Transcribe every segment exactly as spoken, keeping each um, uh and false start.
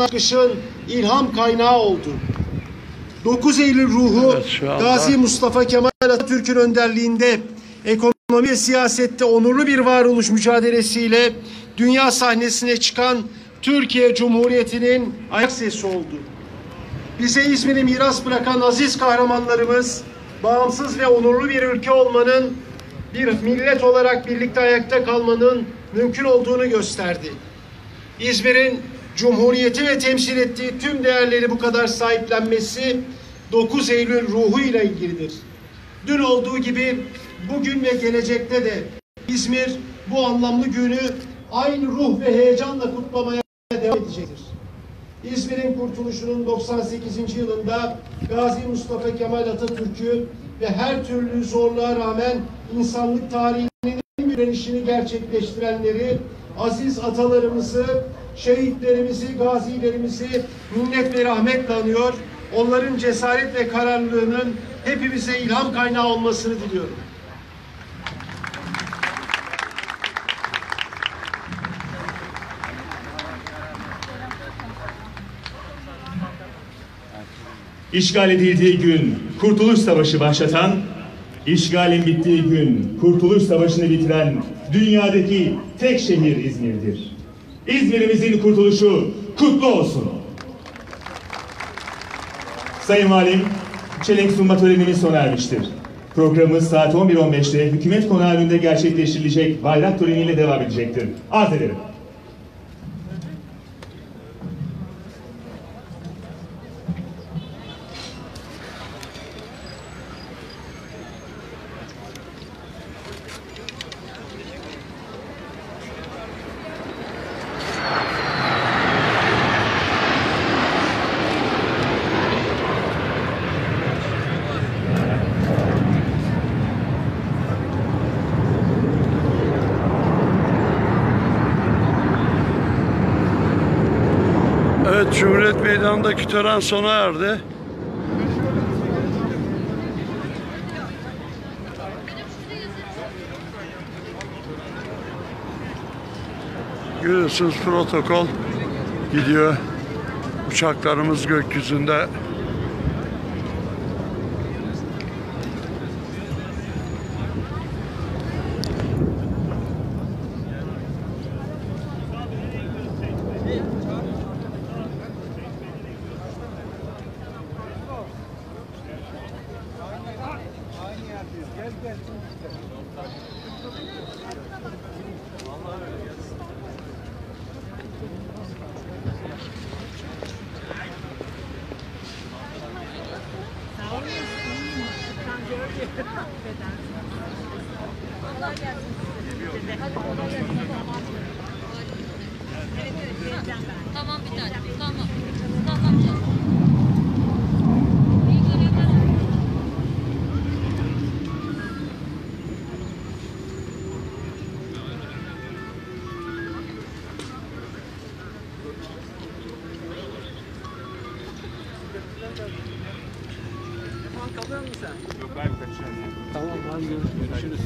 akışın ilham kaynağı oldu. dokuz Eylül ruhu evet, Gazi Mustafa Kemal Atatürk'ün önderliğinde ekonomi ve siyasette onurlu bir varoluş mücadelesiyle dünya sahnesine çıkan Türkiye Cumhuriyeti'nin ayak sesi oldu. Bize İzmir'i miras bırakan aziz kahramanlarımız, bağımsız ve onurlu bir ülke olmanın, bir millet olarak birlikte ayakta kalmanın mümkün olduğunu gösterdi. İzmir'in Cumhuriyeti ve temsil ettiği tüm değerleri bu kadar sahiplenmesi dokuz Eylül ruhuyla ilgilidir. Dün olduğu gibi bugün ve gelecekte de İzmir bu anlamlı günü aynı ruh ve heyecanla kutlamaya devam edecektir. İzmir'in kurtuluşunun doksan sekizinci yılında Gazi Mustafa Kemal Atatürk'ü ve her türlü zorluğa rağmen insanlık tarihinin en direnişini gerçekleştirenleri, aziz atalarımızı, şehitlerimizi, gazilerimizi minnet ve rahmetle anıyor. Onların cesaret ve kararlılığının hepimize ilham kaynağı olmasını diliyorum. İşgal edildiği gün Kurtuluş Savaşı başlatan, işgalin bittiği gün Kurtuluş Savaşı'nı bitiren dünyadaki tek şehir İzmir'dir. İzmir'imizin kurtuluşu kutlu olsun. Sayın Valim, çelenk sunma törenimiz sona ermiştir. Programımız saat on bir on beşte Hükümet Konağı önünde gerçekleştirilecek bayrak töreniyle devam edecektir. Arz ederim. Evet, Cumhuriyet Meydanı'ndaki tören sona erdi. Görüyorsunuz, protokol gidiyor. Uçaklarımız gökyüzünde. Tamam bir tane. Tamam. Tamam canım. Kalıyor musun sen? Yok abi, kaçıyorum ya. Tamam, hadi görüşürüz.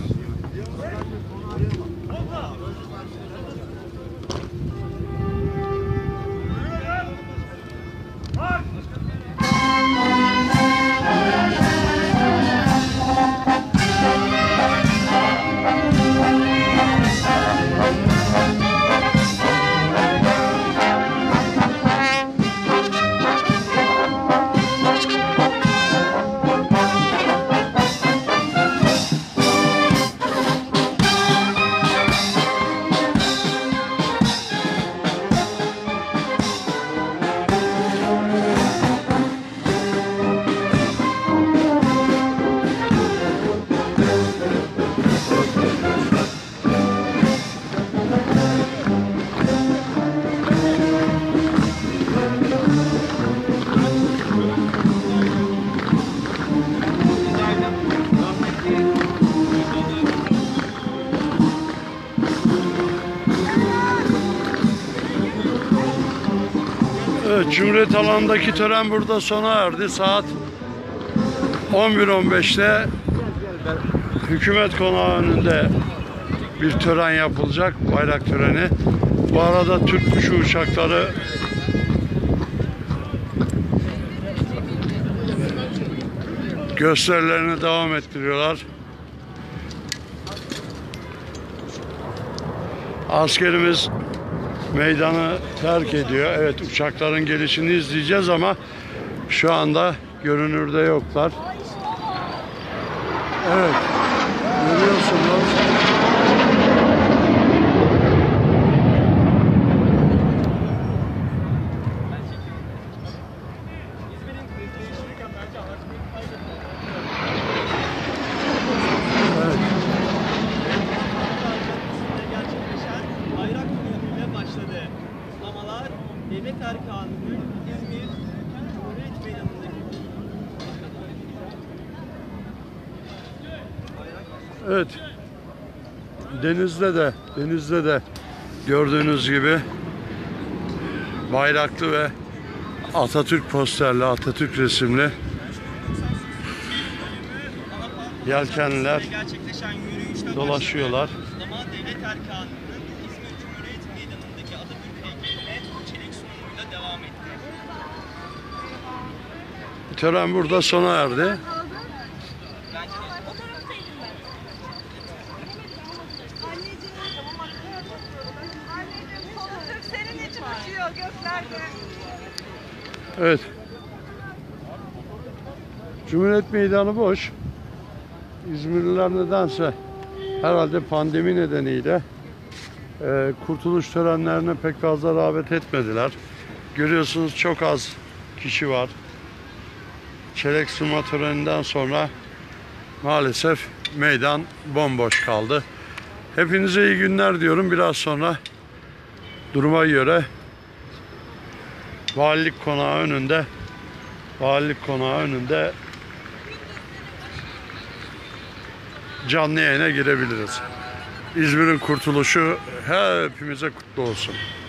Evet, Cumhuriyet alanındaki tören burada sona erdi. Saat on bir on beşte Hükümet Konağı önünde bir tören yapılacak, bayrak töreni. Bu arada Türk dışı uçakları gösterilerini devam ettiriyorlar. Askerimiz meydanı terk ediyor. Evet, uçakların gelişini izleyeceğiz ama şu anda görünürde yoklar. Evet, görüyorsunuz. Evet. Gerçekleşen bayrak törenine başladı. Kutlamalar Devlet Erkanı'nın İzmir Cumhuriyet Meydanı'ndaki Evet. Denizde de, denizde de gördüğünüz gibi bayraklı ve Atatürk posterli, Atatürk resimli yelkenliler gerçekleşen yürüyüşte dolaşıyorlar. kutlama Devlet Erkanı'nın İzmir Cumhuriyet Meydanı'ndaki Atatürk heykeline çelenk sunumuyla devam etti. Tören burada sona erdi. Atatürk senin için uçuyor göklerde. Evet. Cumhuriyet Meydanı boş. İzmirliler nedense herhalde pandemi nedeniyle e, kurtuluş törenlerine pek fazla rağbet etmediler. Görüyorsunuz çok az kişi var. Çelenk sunma töreninden sonra maalesef meydan bomboş kaldı. Hepinize iyi günler diyorum. Biraz sonra duruma göre Valilik Konağı önünde Valilik Konağı önünde canlı yayına girebiliriz. İzmir'in kurtuluşu hepimize kutlu olsun.